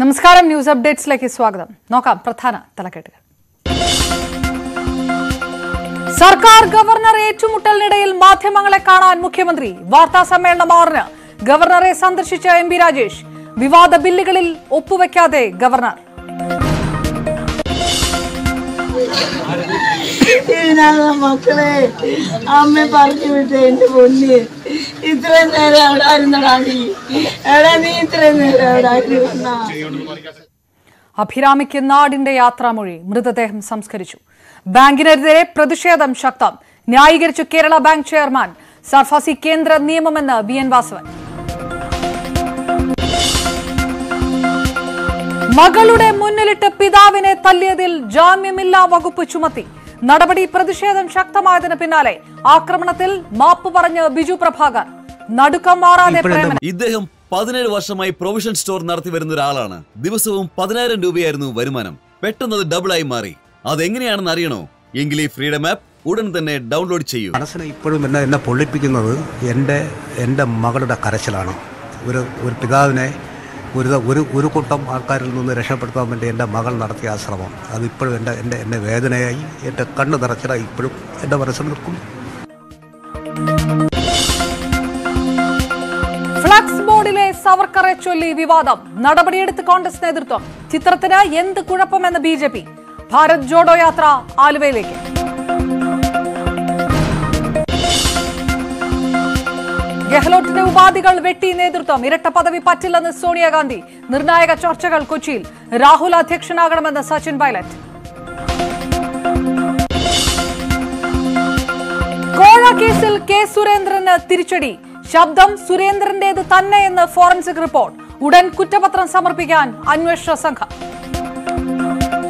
നമസ്കാരം ന്യൂസ് അപ്ഡേറ്റ്സിലേക്ക് സ്വാഗതം. നോക്കാം പ്രധാന തലക്കെട്ടുകൾ. സർക്കാർ ഗവർണർ ഏറ്റുമുട്ടലിനിടയിൽ മാധ്യമങ്ങളെ കാണാൻ മുഖ്യമന്ത്രി. വാർത്താ സമ്മേളനം 6-ന്. ഗവർണറെ സന്ദർശിച്ച എം.പി. രാജേഷ്. വിവാദ ബില്ലുകളിൽ ഒപ്പുവെക്കാതെ ഗവർണർ. മക്കളെ അമ്മ പറഞ്ഞു വിട്ടേ എന്റെ പൊന്ന്. ഇത്രയും നേരം അവിടെ ആയിരുന്നടാ നീ. എടാ നീ ഇത്രയും നേരം അവിടെ ആയിരുന്ന. അഭിരാമിക്ക് നാടിന്റെ യാത്രാമൊഴി. മൃതദേഹം സംസ്കരിച്ചു. ബാങ്കിനെതിരെ പ്രതിഷേധം ശക്തം. ന്യായീകരിച്ചു കേരള ബാങ്ക് ചെയർമാൻ. സർഫാസി കേന്ദ്ര നിയമമെന്ന് വി.എൻ. വാസവൻ. മകളുടെ മുന്നിലിട്ട് പിതാവിനെ തല്ലിയതിൽ ജാമ്യമില്ലാ വകുപ്പ് ചുമത്തി. നടപടി പ്രതിഷേധം ശക്തമായതിന് പിന്നാലെ ആക്രമണത്തിൽ മാപ്പ് പറഞ്ഞ് ബിജു പ്രഭാകർ. നടുക്കം മാറാതെ പ്രേമൻ. ഇദ്ദേഹം 17 വർഷമായി പ്രൊവിഷൻ സ്റ്റോർ നടത്തി വരുന്ന ഒരാളാണ്. ദിവസവും 10,000 രൂപയായിരുന്നു വരുമാനം. പെട്ടെന്നത് ഡബിളായി മാറി. അതെങ്ങനെയാണെന്ന് അറിയണോ? എങ്കിൽ ഈ ഫ്രീഡം ആപ്പ് ഉടൻ തന്നെ ഡൗൺലോഡ് ചെയ്യൂ. മനസ്സിനെ ഇപ്പോഴും എന്നെ പൊള്ളിപ്പിക്കുന്നത് എൻ്റെ മകളുടെ കരച്ചിലാണ്. ഒരു പിതാവിനെ ഒരു കൂട്ടം ആൾക്കാരിൽ നിന്ന് രക്ഷപ്പെടുത്താൻ വേണ്ടി എൻ്റെ മകൾ നടത്തിയ ആ ശ്രമം അതിപ്പോഴും എന്നെ വേദനയായി, എൻ്റെ കണ്ണ് നിറച്ചിലായി ഇപ്പോഴും എൻ്റെ മനസ്സിൽ നിൽക്കുന്നു. ഫ്ലക്സ് ബോർഡിലെ സവർക്കറെ ചൊല്ലി വിവാദം. നടപടിയെടുത്ത് കോൺഗ്രസ് നേതൃത്വം. ചിത്രത്തിന് എന്ത് കുഴപ്പമെന്ന് ബി.ജെ.പി. ഭാരത് ജോഡോ യാത്ര ആലുവയിലേക്ക്. ഗെഹ്ലോട്ടിന്റെ ഉപാധികൾ വെട്ടി നേതൃത്വം. ഇരട്ട പദവി പറ്റില്ലെന്ന് സോണിയാഗാന്ധി. നിർണായക ചർച്ചകൾ കൊച്ചിയിൽ. രാഹുൽ അധ്യക്ഷനാകണമെന്ന് സച്ചിൻ പൈലറ്റ്. കോഴ കേസിൽ കെ സുരേന്ദ്രന് തിരിച്ചടി. ശബ്ദം സുരേന്ദ്രന്റേത് തന്നെയെന്ന് ഫോറൻസിക് റിപ്പോർട്ട്. ഉടൻ കുറ്റപത്രം സമർപ്പിക്കാൻ അന്വേഷണ സംഘം.